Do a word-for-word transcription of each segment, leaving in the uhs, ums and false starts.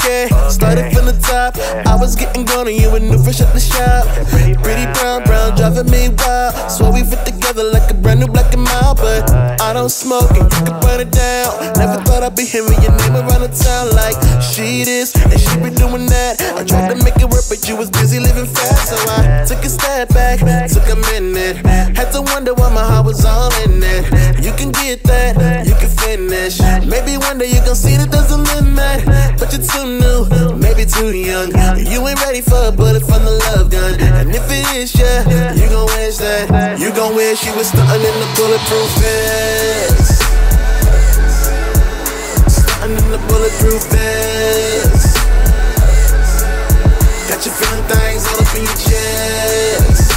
Okay, started from the top. I was getting gone and you were new fresh at the shop. Pretty brown, brown, driving me wild. Swear we fit together like a brand new black and mild. But I don't smoke and you can burn it down. Never thought I'd be hearing your name around the town like she this and she be doing that. I tried to make it work but you was busy living fast. So I took a step back, took a minute. Had to wonder why my heart was all in it. You can get that, you can finish. Maybe one day you gon' see that there's a limit. But you're too new, maybe too young. You ain't ready for a bullet from the love gun. And if it is, yeah, you gon' wish that. You gon' wish you was stunting in the bulletproof vest. Stunting in the bulletproof vest. Got you feeling things all up in your chest.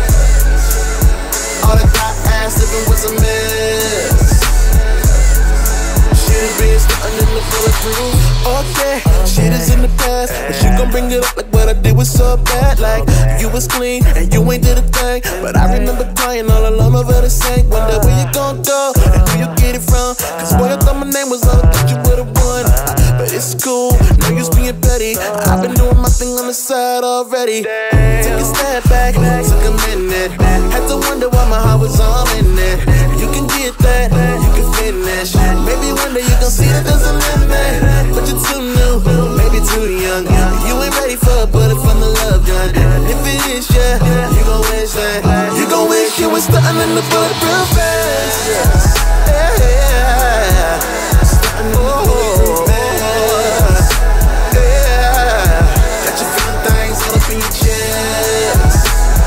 All that got ass living was a mess. Shit is being stunting in the bulletproof. Okay, shit is in the past, but you gon' bring it up like what I did was so bad. Like you was clean and you ain't did a thing, but I remember crying all alone over the sink. Wonder where you gon' go and who you get it from. Cause boy, I thought my name was all I thought you would've won. But it's cool, no use being petty. I've been doing my thing on the side already. Took a step back, took a minute. Had to wonder why my heart was all in it. You can get that, you can finish. Maybe one day you gon' see that there's a limit. But you're too new, maybe too young. You ain't ready for a bullet from the love gun. And if it is, yeah, you gon' wish that. You gon' wish you was stunting in the bulletproof vest. Yeah, yeah. Stunting in the bulletproof vest. Yeah. Got you feeling things all up in your chest.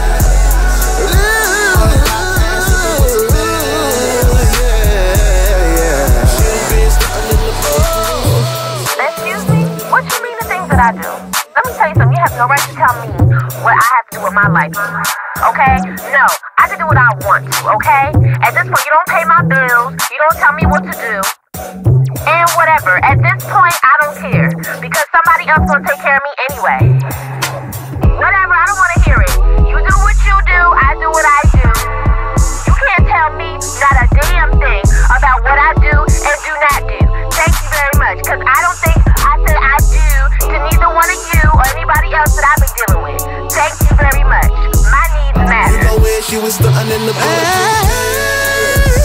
I do. Let me tell you something. You have no right to tell me what I have to do with my life. Okay? No. I can do what I want to. Okay? At this point, you don't pay my bills. You don't tell me what to do. And whatever. At this point, I don't care. Because somebody else gonna take care of me anyway. Whatever. I don't want to hear it. You do what you do. I do what I do. You can't tell me not a damn thing about what I do and do not do. Thank you very much. Because I don't think I said I do to neither one of you or anybody else that I've been dealing with. Thank you very much. My needs matter. You gon' wish you was stunting in the bulletproof vest.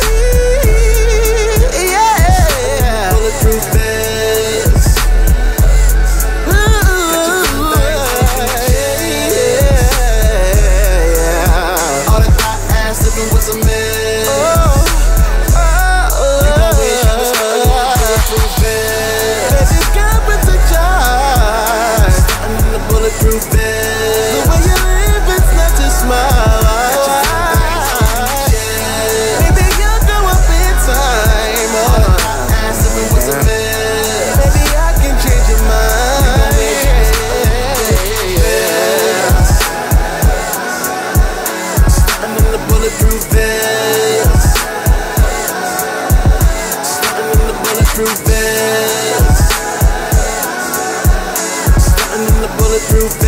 Yeah. Bulletproof vest. All that got ass living was a mess. You gon' wish you was stunting in the bulletproof vest. Baby, God protect your heart. Stunting in the bulletproof vest. The way you live, it's not to smile. Maybe you'll go up in time. All that got ass living was a mess. Maybe I can change your mind. Stunting in the bulletproof vest. Stunting in the bulletproof vest. Stunting in the bulletproof vest.